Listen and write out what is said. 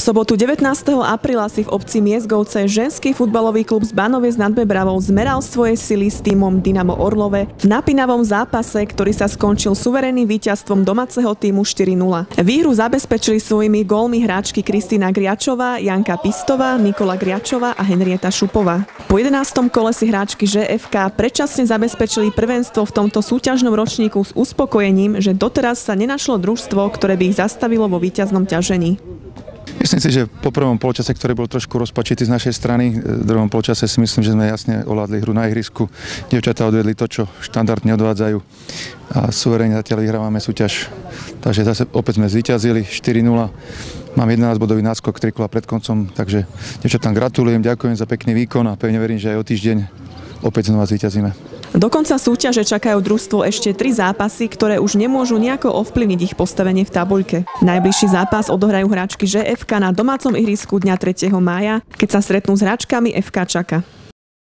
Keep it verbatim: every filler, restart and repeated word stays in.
sobotu devätnásteho apríla si v obci Miezgovce ženský futbalový klub z Banoviec nad Bebravou zmeral svoje sily s tímom Dynamo Orlove v napínavom zápase, ktorý sa skončil suverénnym víťazstvom domáceho tímu štyri nula. Výhru zabezpečili svojimi gólmi hráčky Kristína Griačová, Janka Pistová, Nikola Griačová a Henrieta Šupová. Po jedenástom kole si hráčky žé ef ká predčasne zabezpečili prvenstvo v tomto súťažnom ročníku s uspokojením, že doteraz sa nenašlo družstvo, ktoré by ich zastavilo vo víťaznom ťažení. Myslím si, že po prvom polčase, ktorý bol trošku rozpačitý z našej strany, v druhom polčase si myslím, že sme jasne ovládli hru na ihrisku. Dievčatá odvedli to, čo štandardne odvádzajú a suverénne zatiaľ vyhrávame súťaž. Takže zase opäť sme zvíťazili štyri nula. Mám jedenásťbodový náskok tri kola pred koncom, takže dievčatám gratulujem, ďakujem za pekný výkon a pevne verím, že aj o týždeň opäť znova zvíťazíme. Do konca súťaže čakajú družstvo ešte tri zápasy, ktoré už nemôžu nejako ovplyvniť ich postavenie v tabuľke. Najbližší zápas odohrajú hráčky žé ef ká na domácom ihrisku dňa tretieho mája, keď sa stretnú s hráčkami ef ká Čaka.